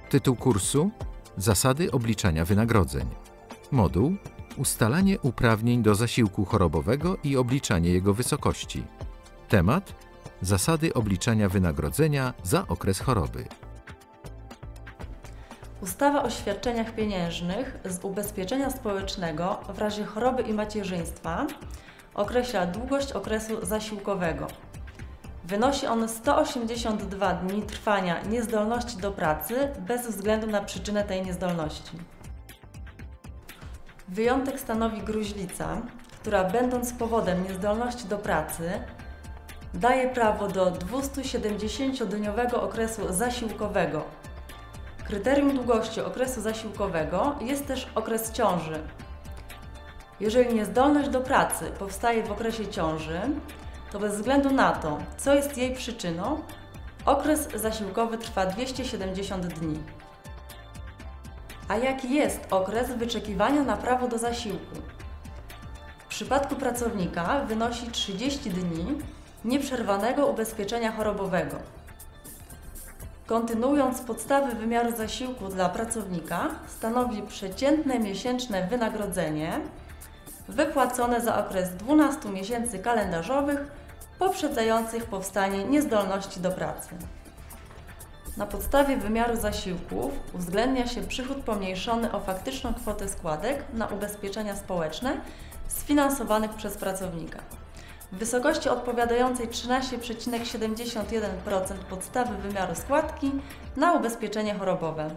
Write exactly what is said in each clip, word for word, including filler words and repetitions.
Tytuł kursu: Zasady obliczania wynagrodzeń. Moduł: Ustalanie uprawnień do zasiłku chorobowego i obliczanie jego wysokości. Temat: Zasady obliczania wynagrodzenia za okres choroby. Ustawa o świadczeniach pieniężnych z ubezpieczenia społecznego w razie choroby i macierzyństwa określa długość okresu zasiłkowego. Wynosi on sto osiemdziesiąt dwa dni trwania niezdolności do pracy bez względu na przyczynę tej niezdolności. Wyjątek stanowi gruźlica, która będąc powodem niezdolności do pracy daje prawo do dwustusiedemdziesięciodniowego okresu zasiłkowego. Kryterium długości okresu zasiłkowego jest też okres ciąży. Jeżeli niezdolność do pracy powstaje w okresie ciąży, to bez względu na to, co jest jej przyczyną, okres zasiłkowy trwa dwieście siedemdziesiąt dni. A jaki jest okres wyczekiwania na prawo do zasiłku? W przypadku pracownika wynosi trzydzieści dni nieprzerwanego ubezpieczenia chorobowego. Kontynuując, podstawy wymiaru zasiłku dla pracownika stanowi przeciętne miesięczne wynagrodzenie wypłacone za okres dwunastu miesięcy kalendarzowych poprzedzających powstanie niezdolności do pracy. Na podstawie wymiaru zasiłków uwzględnia się przychód pomniejszony o faktyczną kwotę składek na ubezpieczenia społeczne sfinansowanych przez pracownika w wysokości odpowiadającej trzynaście przecinek siedemdziesiąt jeden procent podstawy wymiaru składki na ubezpieczenie chorobowe.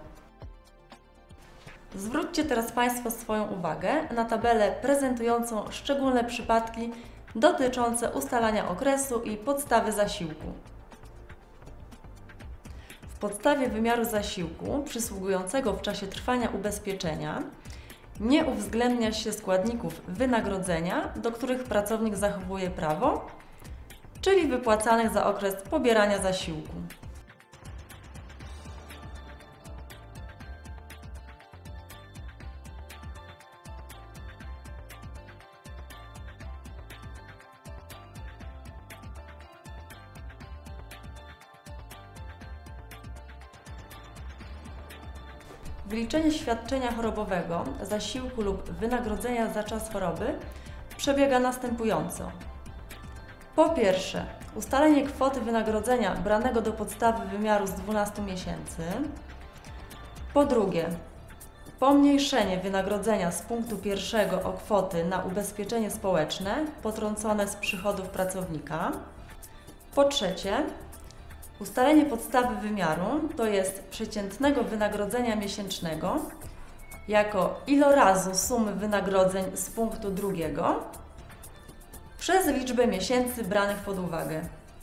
Zwróćcie teraz Państwo swoją uwagę na tabelę prezentującą szczególne przypadki dotyczące ustalania okresu i podstawy zasiłku. W podstawie wymiaru zasiłku przysługującego w czasie trwania ubezpieczenia nie uwzględnia się składników wynagrodzenia, do których pracownik zachowuje prawo, czyli wypłacanych za okres pobierania zasiłku. Wyliczenie świadczenia chorobowego, zasiłku lub wynagrodzenia za czas choroby przebiega następująco. Po pierwsze, ustalenie kwoty wynagrodzenia branego do podstawy wymiaru z dwunastu miesięcy. Po drugie, pomniejszenie wynagrodzenia z punktu pierwszego o kwoty na ubezpieczenie społeczne potrącone z przychodów pracownika. Po trzecie, ustalenie podstawy wymiaru, to jest przeciętnego wynagrodzenia miesięcznego, jako ilorazu sumy wynagrodzeń z punktu drugiego przez liczbę miesięcy branych pod uwagę.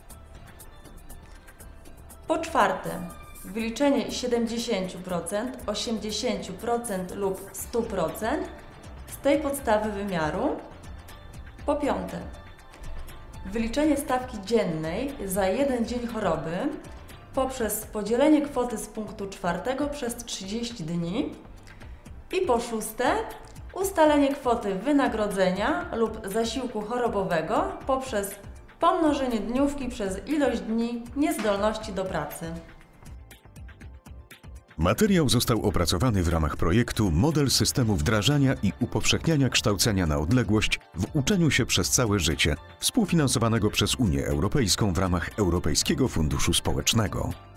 Po czwarte, wyliczenie siedemdziesiąt procent, osiemdziesiąt procent lub sto procent z tej podstawy wymiaru. Po piąte, wyliczenie stawki dziennej za jeden dzień choroby poprzez podzielenie kwoty z punktu czwartego przez trzydzieści dni. I po szóste, ustalenie kwoty wynagrodzenia lub zasiłku chorobowego poprzez pomnożenie dniówki przez ilość dni niezdolności do pracy. Materiał został opracowany w ramach projektu Model systemu wdrażania i upowszechniania kształcenia na odległość w uczeniu się przez całe życie, współfinansowanego przez Unię Europejską w ramach Europejskiego Funduszu Społecznego.